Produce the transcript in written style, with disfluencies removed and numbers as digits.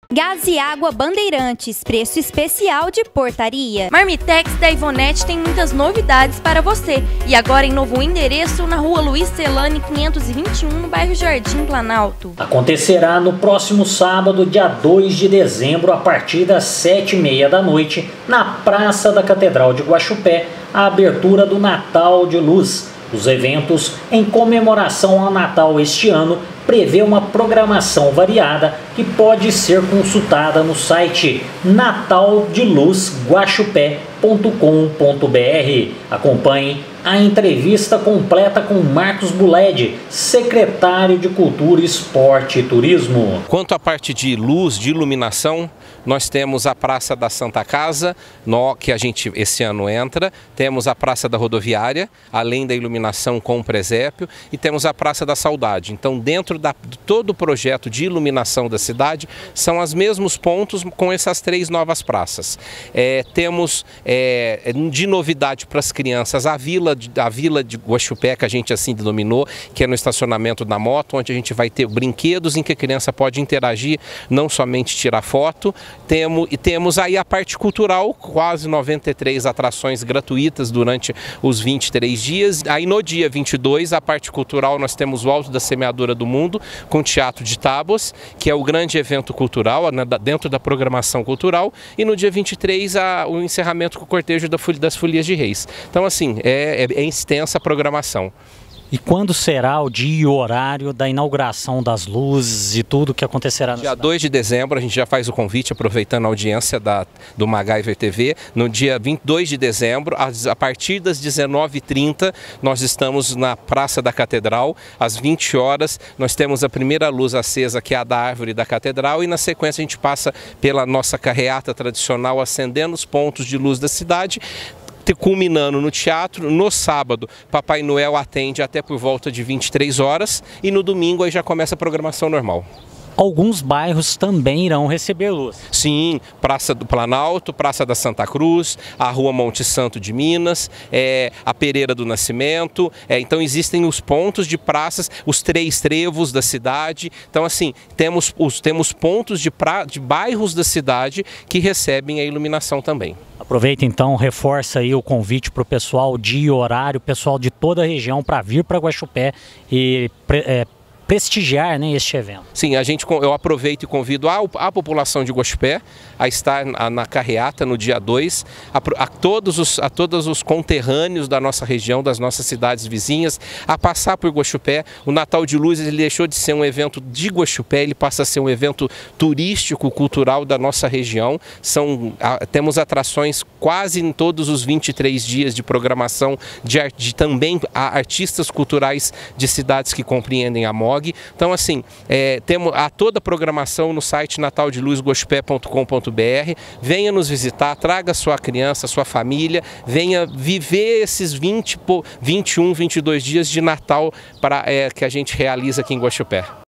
Gás e água Bandeirantes, preço especial de portaria. Marmitex da Ivonete tem muitas novidades para você. E agora em novo endereço na rua Luiz Celani 521, no bairro Jardim Planalto. Acontecerá no próximo sábado, dia 2 de dezembro, a partir das 7h30 da noite, na Praça da Catedral de Guaxupé, a abertura do Natal de Luz. Os eventos, em comemoração ao Natal este ano, prevê uma programação variada que pode ser consultada no site nataldeluzguaxupé.com.br. Acompanhe a entrevista completa com Marcos Buled, secretário de Cultura, Esporte e Turismo. Quanto à parte de luz, de iluminação, nós temos a Praça da Santa Casa, que a gente esse ano entra, temos a Praça da Rodoviária, além da iluminação com o presépio, e temos a Praça da Saudade. Então, dentro de todo o projeto de iluminação da cidade, são os mesmos pontos com essas 3 novas praças. Temos de novidade para as crianças a Vila de Guaxupé, que a gente assim denominou, que é no estacionamento da moto, onde a gente vai ter brinquedos em que a criança pode interagir, não somente tirar foto. Temos aí a parte cultural, quase 93 atrações gratuitas durante os 23 dias. Aí no dia 22, a parte cultural, nós temos o Alto da Semeadura do Mundo, com Teatro de Tábuas, que é o grande evento cultural, né, dentro da programação cultural. E no dia 23, o encerramento com o cortejo das Folias de Reis. Então, assim, é extensa a programação. E quando será o dia e o horário da inauguração das luzes e tudo que acontecerá no dia 2 de dezembro, a gente já faz o convite, aproveitando a audiência do MacGyver TV. No dia 22 de dezembro, a partir das 19h30, nós estamos na Praça da Catedral. Às 20 horas, nós temos a primeira luz acesa, que é a da árvore da Catedral, e na sequência a gente passa pela nossa carreata tradicional, acendendo os pontos de luz da cidade, culminando no teatro. No sábado, Papai Noel atende até por volta de 23 horas e no domingo aí já começa a programação normal. Alguns bairros também irão receber luz. Sim, Praça do Planalto, Praça da Santa Cruz, a Rua Monte Santo de Minas, a Pereira do Nascimento. Então existem os pontos de praças, os 3 trevos da cidade. Então assim, temos pontos de bairros da cidade que recebem a iluminação também. Aproveita então, reforça aí o convite para o pessoal, dia e horário, pessoal de toda a região para vir para Guaxupé e prestigiar, né, este evento. Sim, eu aproveito e convido a população de Guaxupé a estar na carreata no dia 2, a todos os conterrâneos da nossa região, das nossas cidades vizinhas, a passar por Guaxupé. O Natal de Luzes ele deixou de ser um evento de Guaxupé, ele passa a ser um evento turístico, cultural da nossa região. Temos atrações quase em todos os 23 dias de programação de também artistas culturais de cidades que compreendem a MOG. Então, assim, temos toda a programação no site nataldeluzguaxupé.com.br. Venha nos visitar, traga sua criança, sua família, venha viver esses 21, 22 dias de Natal que a gente realiza aqui em Guaxupé.